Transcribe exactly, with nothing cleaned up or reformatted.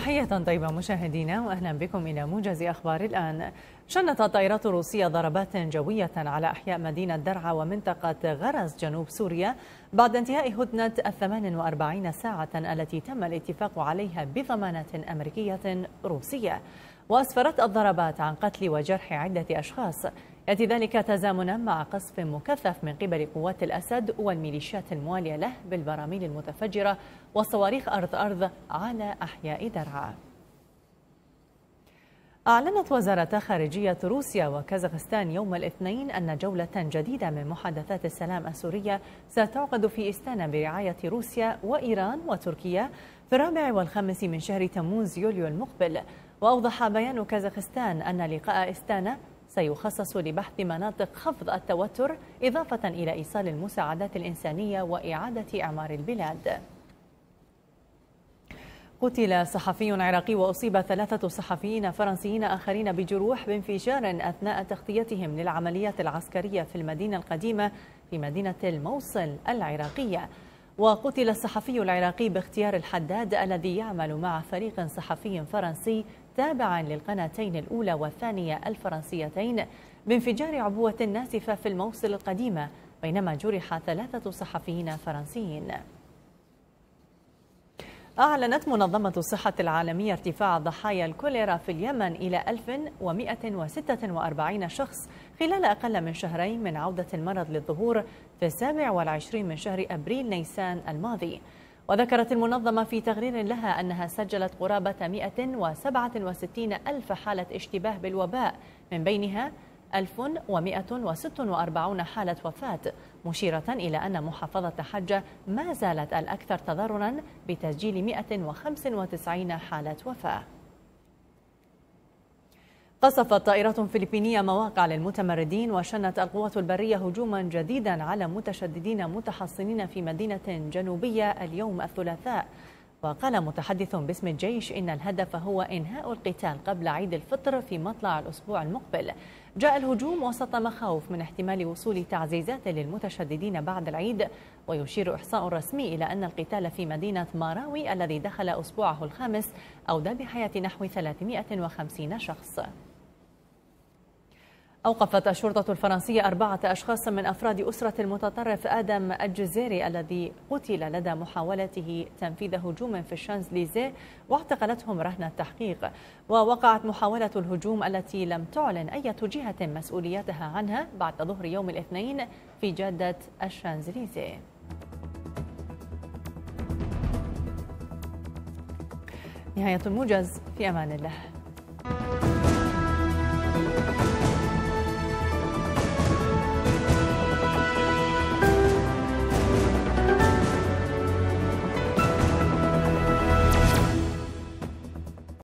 تحية طيبة مشاهدينا وأهلا بكم إلى موجز أخبار الآن. شنت الطائرات الروسية ضربات جوية على أحياء مدينة درعا ومنطقة غرز جنوب سوريا بعد انتهاء هدنة الثمان وأربعين ساعة التي تم الاتفاق عليها بضمانات أمريكية روسية. وأسفرت الضربات عن قتل وجرح عدة أشخاص، يأتي ذلك تزامنا مع قصف مكثف من قبل قوات الأسد والميليشيات الموالية له بالبراميل المتفجرة وصواريخ أرض-أرض على أحياء درعا. أعلنت وزارة خارجية روسيا وكازاخستان يوم الاثنين أن جولة جديدة من محادثات السلام السورية ستعقد في إستانا برعاية روسيا وإيران وتركيا في الرابع والخامس من شهر تموز يوليو المقبل. وأوضح بيان كازاخستان أن لقاء إستانا سيخصص لبحث مناطق خفض التوتر إضافة إلى إيصال المساعدات الإنسانية وإعادة إعمار البلاد. قتل صحفي عراقي وأصيب ثلاثة صحفيين فرنسيين آخرين بجروح بانفجار أثناء تغطيتهم للعمليات العسكرية في المدينة القديمة في مدينة الموصل العراقية. وقتل الصحفي العراقي باختيار الحداد الذي يعمل مع فريق صحفي فرنسي تابع للقناتين الأولى والثانية الفرنسيتين بانفجار عبوة ناسفة في الموصل القديمة، بينما جرح ثلاثة صحفيين فرنسيين. أعلنت منظمة الصحة العالمية ارتفاع ضحايا الكوليرا في اليمن إلى ألف ومئة وستة وأربعين شخص خلال أقل من شهرين من عودة المرض للظهور في السابع والعشرين من شهر أبريل نيسان الماضي. وذكرت المنظمة في تقرير لها أنها سجلت قرابة مئة وسبعة وستين ألف حالة اشتباه بالوباء، من بينها ألف ومئة وستة وأربعين حالة وفاة، مشيرة إلى أن محافظة حجة ما زالت الأكثر تضرراً بتسجيل مئة وخمسة وتسعين حالة وفاة. قصفت طائرة فلبينية مواقع للمتمردين، وشنت القوات البرية هجوما جديدا على متشددين متحصنين في مدينة جنوبية اليوم الثلاثاء. وقال متحدث باسم الجيش إن الهدف هو إنهاء القتال قبل عيد الفطر في مطلع الأسبوع المقبل. جاء الهجوم وسط مخاوف من احتمال وصول تعزيزات للمتشددين بعد العيد، ويشير إحصاء رسمي إلى أن القتال في مدينة ماراوي الذي دخل أسبوعه الخامس أودى بحياة نحو ثلاثمئة وخمسين شخص. أوقفت الشرطة الفرنسية أربعة أشخاص من أفراد أسرة المتطرف آدم الجزيري الذي قتل لدى محاولته تنفيذ هجوم في الشانزليزيه، واعتقلتهم رهن التحقيق. ووقعت محاولة الهجوم التي لم تعلن أي جهة مسؤوليتها عنها بعد ظهر يوم الاثنين في جادة الشانزليزيه. نهاية الموجز، في أمان الله.